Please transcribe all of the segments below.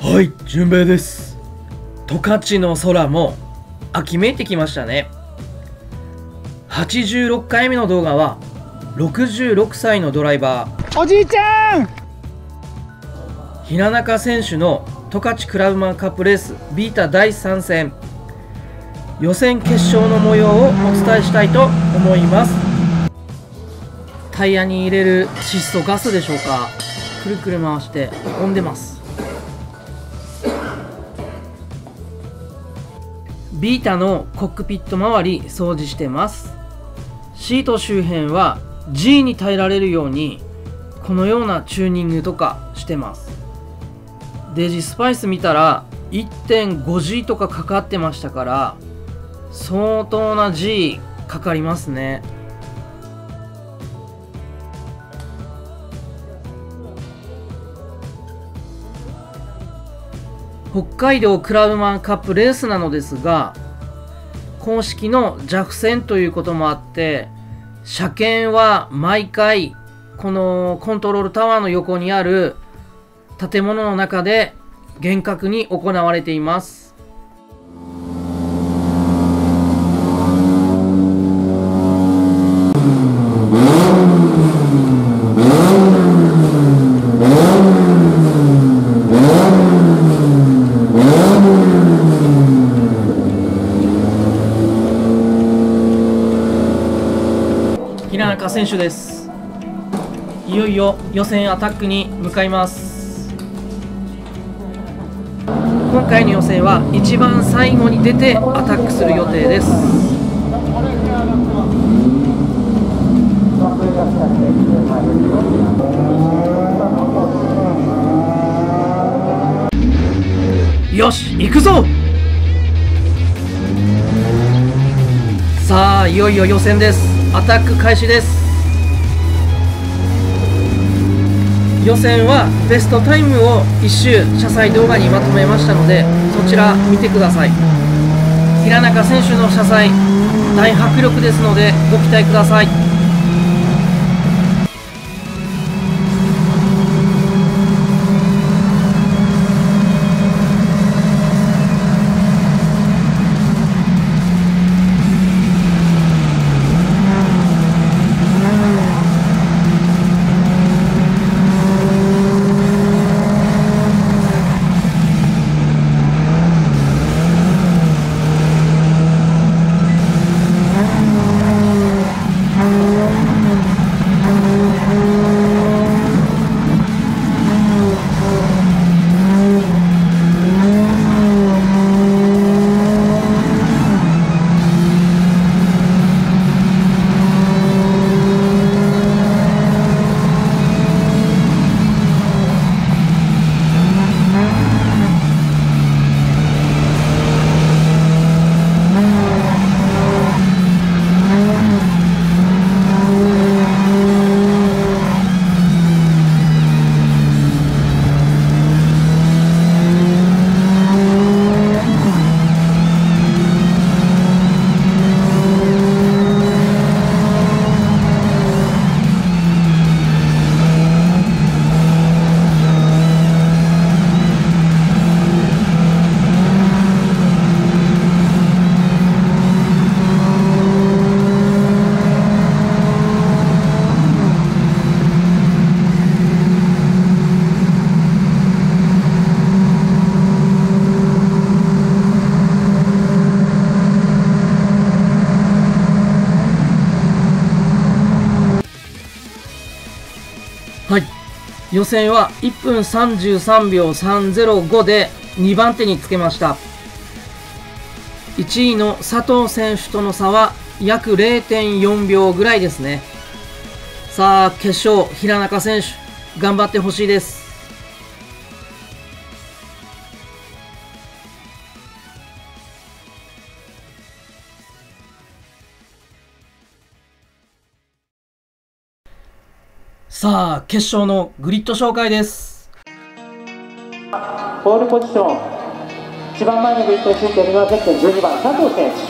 はい、順平です。十勝の空も秋めいてきましたね。86回目の動画は66歳のドライバーおじいちゃん平中選手の十勝クラブマンカップレースビータ第3戦予選決勝の模様をお伝えしたいと思います。タイヤに入れる窒素ガスでしょうか、くるくる回して運んでます。ビータのコックピット周り掃除してます。シート周辺は G に耐えられるようにこのようなチューニングとかしてます。デジスパイス見たら 1.5G とかかかってましたから相当な G かかりますね。北海道クラブマンカップレースなのですが、公式の弱線ということもあって車検は毎回このコントロールタワーの横にある建物の中で厳格に行われています。平中選手です。いよいよ予選アタックに向かいます。今回の予選は一番最後に出てアタックする予定です。よし行くぞ。さあいよいよ予選です。アタック開始です。予選はベストタイムを1周車載動画にまとめましたのでそちら見てください。平中選手の車載大迫力ですのでご期待ください。はい、予選は1分33秒305で2番手につけました。1位の佐藤選手との差は約 0.4 秒ぐらいですね。さあ決勝平中選手頑張ってほしいです。さあ決勝のグリッド紹介です。 ポールポジション一番前のグリッドについているのはゼッケン12番佐藤選手、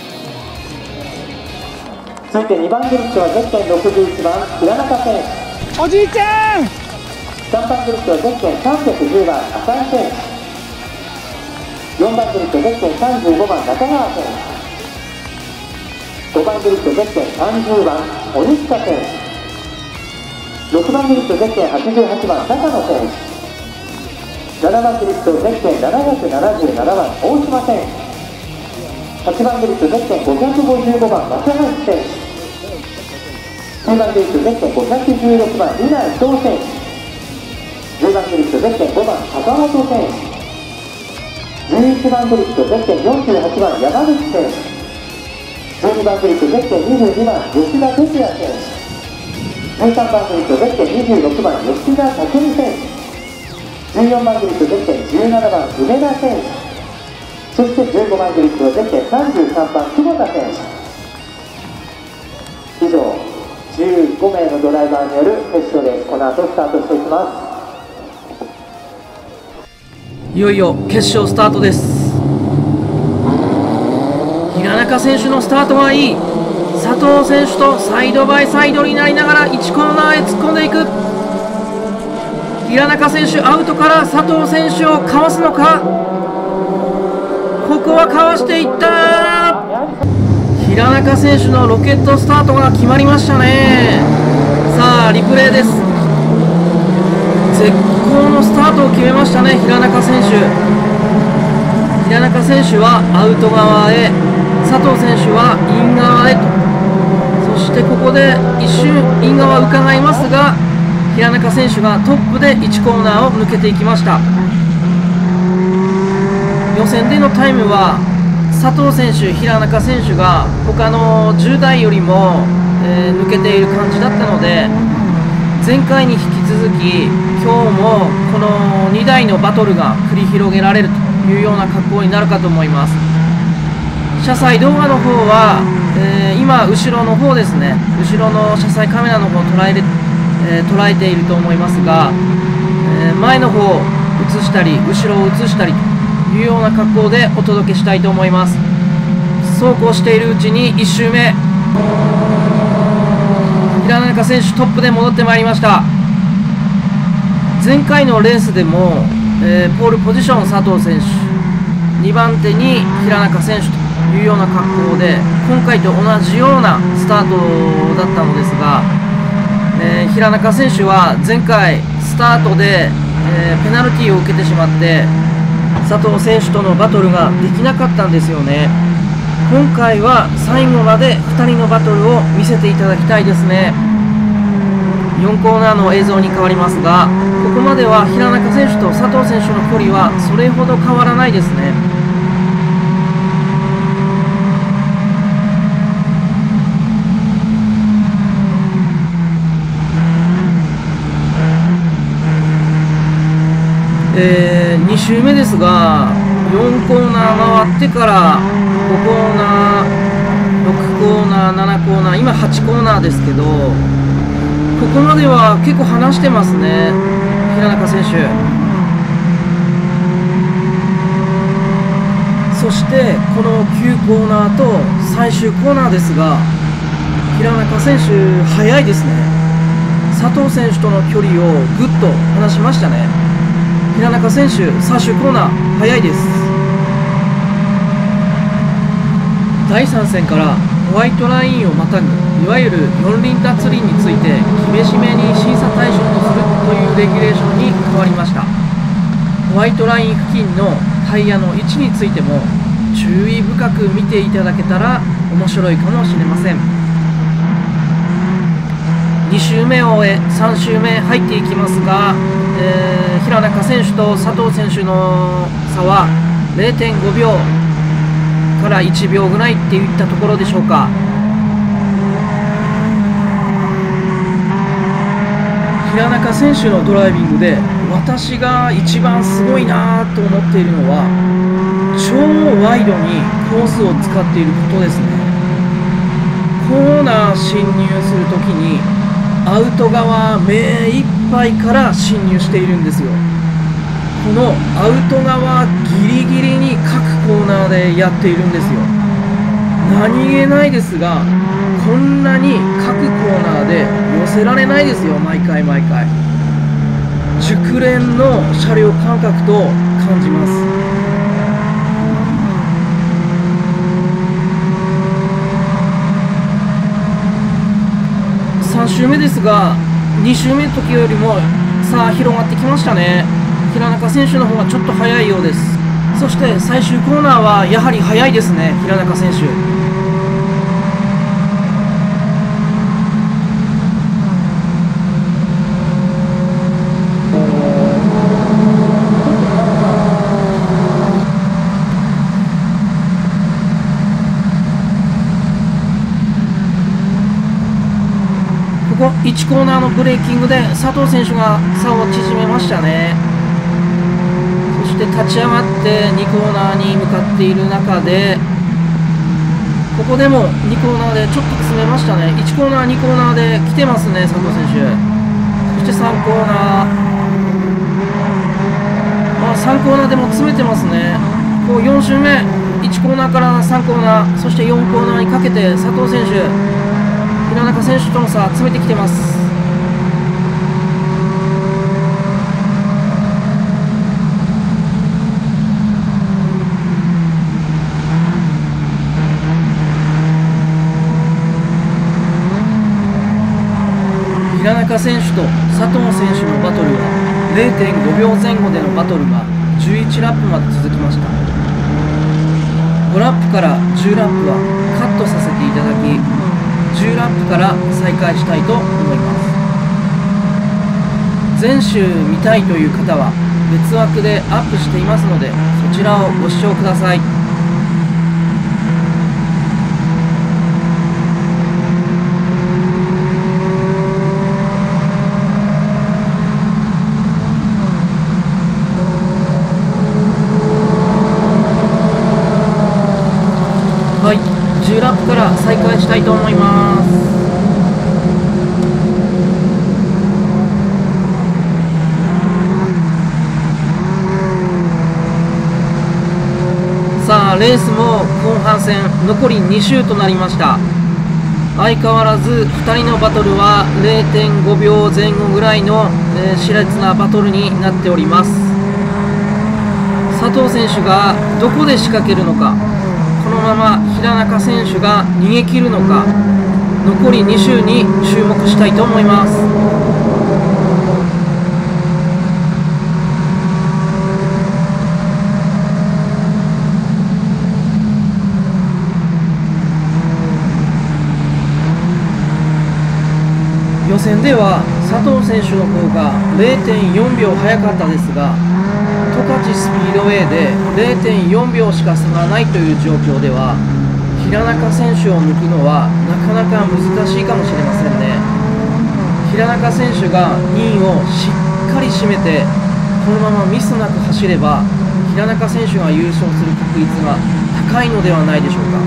続いて2番グリッドはゼッケン61番平中選手、 おじいちゃん 3番グリッドはゼッケン310番浅井選手、 4番グリッドゼッケン35番中川選手、5番グリッドゼッケン30番鬼塚選手、6番グリッドゼッケン88番高野選手、7番グリッドゼッケン777番大島選手、8番グリッドゼッケン555番松橋選手、9番グリッドゼッケン516番リナ伊藤選手、10番グリッドゼッケン5番坂本選手、11番グリッドゼッケン48番山口選手、12番グリッドゼッケン22番吉田哲也選手、13番グリッドゼッケン26番吉田拓海選手、14番グリッドゼッケン17番梅田選手、そして15番グリッドゼッケン33番久保田選手。以上15名のドライバーによる決勝レース、この後スタートしていきます。 いよいよ決勝スタートです。平中選手のスタートはいい。佐藤選手とサイドバイサイドになりながら1コーナーへ突っ込んでいく。平中選手アウトから佐藤選手をかわすのか。ここはかわしていった。平中選手のロケットスタートが決まりましたね。さあリプレイです。絶好のスタートを決めましたね、平中選手。平中選手はアウト側へ、佐藤選手はイン側へと。そしてここで一瞬イン側伺いますが、平中選手がトップで1コーナーを抜けていきました。予選でのタイムは佐藤選手、平中選手が他の10台よりも、抜けている感じだったので、前回に引き続き今日もこの2台のバトルが繰り広げられるというような格好になるかと思います。車載動画の方は、今後ろの方ですね、後ろの車載カメラの方を捉えていると思いますが、前の方を映したり後ろを映したりというような格好でお届けしたいと思います。そうこうしているうちに1周目、平中選手トップで戻ってまいりました。前回のレースでも、ポールポジション佐藤選手、2番手に平中選手というような格好で今回と同じようなスタートだったのですが、平中選手は前回スタートで、ペナルティーを受けてしまって佐藤選手とのバトルができなかったんですよね。今回は最後まで2人のバトルを見せていただきたいですね。4コーナーの映像に変わりますが、ここまでは平中選手と佐藤選手の距離はそれほど変わらないですね。2周目ですが、4コーナー回ってから5コーナー、6コーナー、7コーナー、今8コーナーですけど、ここまでは結構離してますね、平中選手。そしてこの9コーナーと最終コーナーですが、平中選手速いですね。佐藤選手との距離をぐっと離しましたね。平中選手最終コーナー速いです。第3戦からホワイトラインをまたぐ、いわゆる四輪脱輪について厳しめに審査対象とするというレギュレーションに変わりました。ホワイトライン付近のタイヤの位置についても注意深く見ていただけたら面白いかもしれません。2周目を終え3周目入っていきますが、平中選手と佐藤選手の差は 0.5 秒から1秒ぐらいっていったところでしょうか。平中選手のドライビングで私が一番すごいなと思っているのは、超ワイドにコースを使っていることですね。コーナー進入するときにアウト側目いっぱいから進入しているんですよ。このアウト側ギリギリに各コーナーでやっているんですよ。何気ないですが、こんなに各コーナーで寄せられないですよ、毎回毎回。熟練の車両感覚と感じます。 周目ですが、2周目の時よりも差広がってきましたね。平中選手の方がちょっと速いようです。そして最終コーナーはやはり速いですね、平中選手。ここ1コーナーのブレーキングで佐藤選手が差を縮めましたね。そして立ち上がって2コーナーに向かっている中で、ここでも2コーナーでちょっと詰めましたね。1コーナー2コーナーで来てますね、佐藤選手。そして3コーナー、3コーナーでも詰めてますね。こう4周目、1コーナーから3コーナー、そして4コーナーにかけて佐藤選手、平中選手との差詰めてきてます。平中選手と佐藤選手のバトルは 0.5 秒前後でのバトルが11ラップまで続きました。5ラップから10ラップはカットさせていただき、10ラップから再開したいと思います。全周見たいという方は別枠でアップしていますので、そちらをご視聴ください。はい、10ラップから再開したいと思います。さあ、レースも後半戦残り2周となりました。相変わらず2人のバトルは 0.5 秒前後ぐらいの、熾烈なバトルになっております。佐藤選手がどこで仕掛けるのか、このまま平中選手が逃げ切るのか、残り2周に注目したいと思います。予選では佐藤選手の方が 0.4 秒速かったですが、十勝スピードウェイで 0.4 秒しか差がないという状況では、平中選手を抜くのはなかなか難しいかもしれませんね。平中選手が2位をしっかり締めて、このままミスなく走れば平中選手が優勝する確率が高いのではないでしょうか。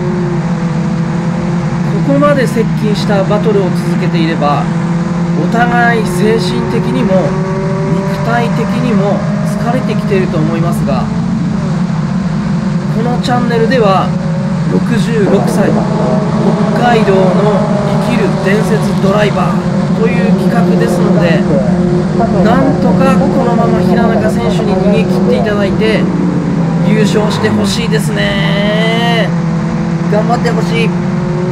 ここまで接近したバトルを続けていれば、お互い精神的にも肉体的にも疲れてきていると思いますが、このチャンネルでは66歳北海道の生きる伝説ドライバーという企画ですので、なんとかこのまま平中選手に逃げ切っていただいて優勝してほしいですね。頑張ってほしい。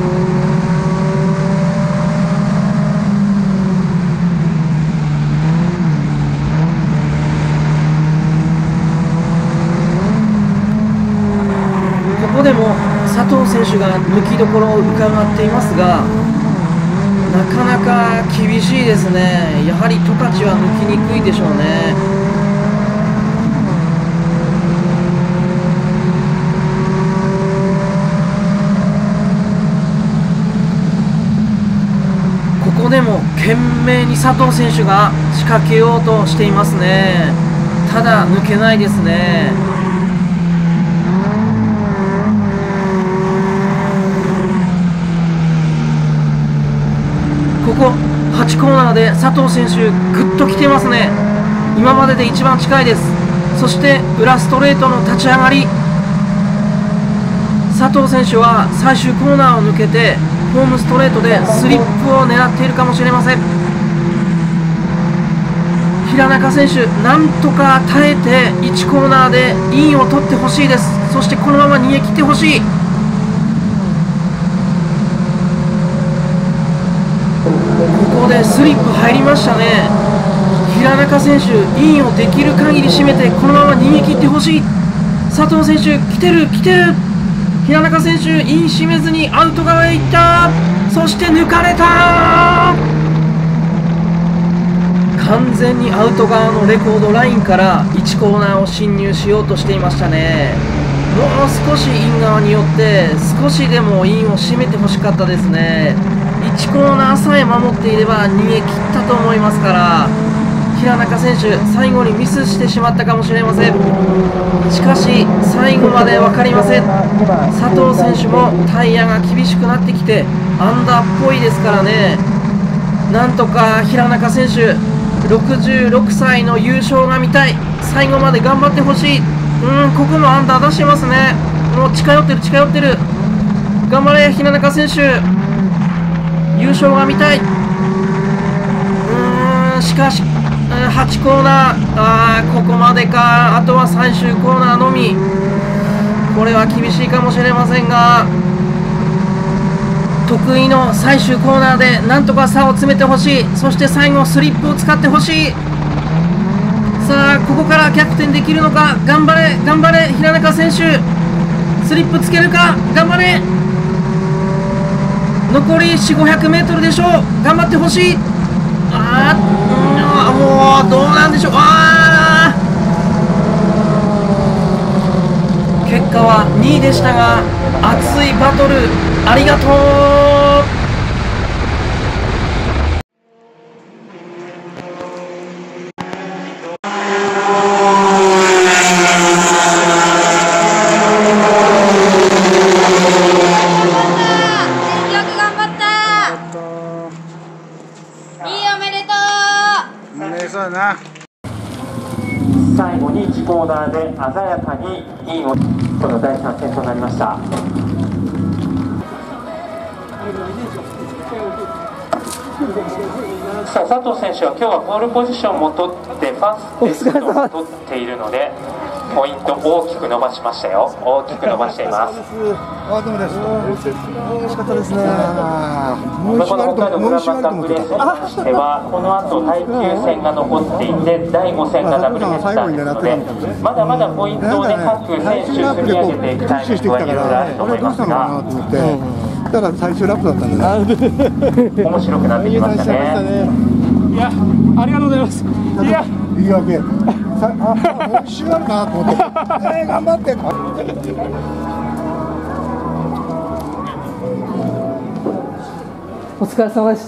ここでも佐藤選手が抜きどころを伺っていますが、なかなか厳しいですね。やはり十勝は抜きにくいでしょうね。ここでも懸命に佐藤選手が仕掛けようとしていますね。ただ抜けないですね。ここ8コーナーで佐藤選手ぐっと来てますね。今までで一番近いです。そして裏ストレートの立ち上がり、佐藤選手は最終コーナーを抜けてホームストレートでスリップを狙っているかもしれません。平中選手、なんとか耐えて1コーナーでインを取ってほしいです。そしてこのまま逃げ切ってほしい。ここででスリップ入りましたね。平中選手、インをできる限り締めてこのまま逃げ切ってほしい。佐藤選手来てる来てる。平中選手イン締めずにアウト側へ行った。そして抜かれた。完全にアウト側のレコードラインから1コーナーを進入しようとしていましたね。もう少しイン側によって少しでもインを締めてほしかったですね。1コーナーさえ守っていれば逃げ切ったと思いますから、平中選手最後にミスしてしまったかもしれません。しかし最後まで分かりません。佐藤選手もタイヤが厳しくなってきてアンダーっぽいですからね。なんとか平中選手66歳の優勝が見たい。最後まで頑張ってほしい。ここもアンダー出してますね。もう近寄ってる近寄ってる。頑張れ平中選手、優勝が見たい。しかし8コーナー、ここまでか。あとは最終コーナーのみ。これは厳しいかもしれませんが、得意の最終コーナーでなんとか差を詰めてほしい。そして最後スリップを使ってほしい。さあここから逆転できるのか。頑張れ頑張れ平中選手、スリップつけるか。頑張れ。残り 4,500m でしょう。頑張ってほしい。もうどうなんでしょう。結果は2位でしたが、熱いバトルありがとう。 最後に1コーナーで鮮やかにインを、この第3戦となりました。さあ佐藤選手は今日はポールポジションも取ってファーストを取っているのでポイント大きく伸ばしましたよ。大きく伸ばしています。 惜しかったですね。 この北海道グランマカップレースに関してはこの後耐久戦が残っていて第5戦がダブルヘッダーですので、まだまだポイントをね各選手積み上げていくタイミングはいろいろあると思いますが、 だから最終ラップだったんで面白くなってきましたね。 いや、ありがとうございます。いや、 言い訳。もう一周あるなと思って。頑張って。 お疲れ様です。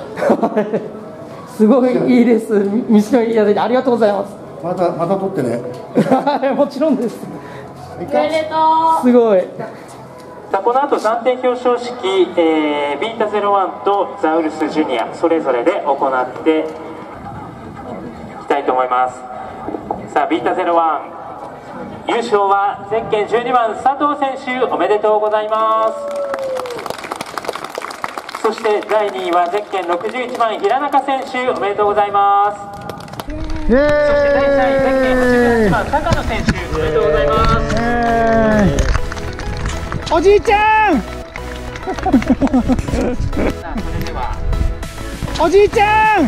すごいいいです。見せていただいてありがとうございます。 また撮ってね。 もちろんです。 おめでとう。 すごい。 さあこの後暫定表彰式、ビータ01とザウルスジュニアそれぞれで行っていきたいと思います。さあビータ01優勝はゼッケン12番佐藤選手おめでとうございます。そして第2位はゼッケン61番平中選手おめでとうございます。そして第3位ゼッケン88番高野選手おめでとうございます。 おじいちゃん。 さあそれではおじいちゃん。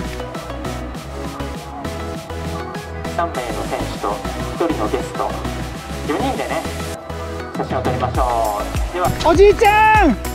3名の選手と1人のゲスト4人でね写真を撮りましょう。ではおじいちゃん。